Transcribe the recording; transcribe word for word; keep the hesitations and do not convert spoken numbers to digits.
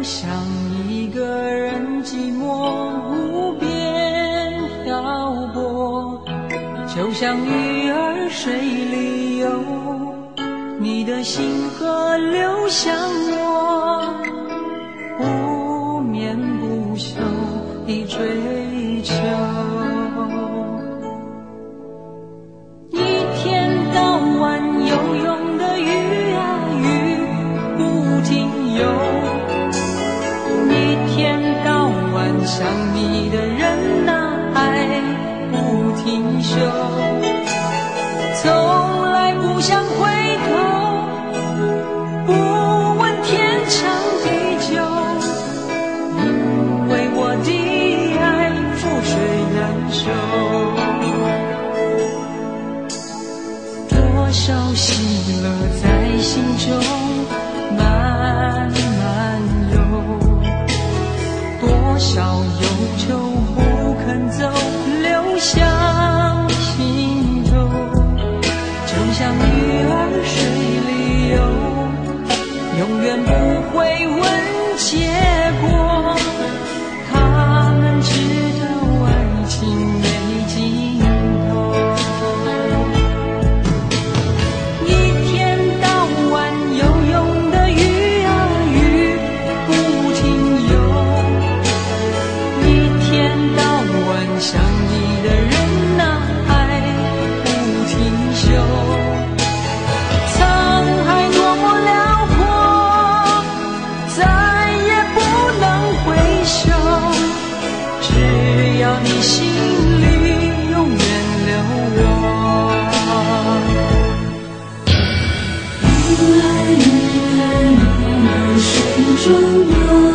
像一个人寂寞无边漂泊，就像鱼儿水里游，你的心河流向我，不眠不休地追求。一天到晚游泳的鱼啊鱼不停游，一天到晚想你的人啊爱不停休，从来不想回头，不问天长地久，因为我的爱覆水难收。多少喜乐在心中慢慢游，多少忧愁不肯走流向心头，就像鱼儿水里游，永远不会问结果，他们知道爱情没尽头。一天到晚游泳的鱼啊鱼不停游，一天到晚想你的人啊爱不停休，沧海多么辽阔，再也不能回首，只要你心里永远留我。 鱼儿鱼儿鱼儿水中游，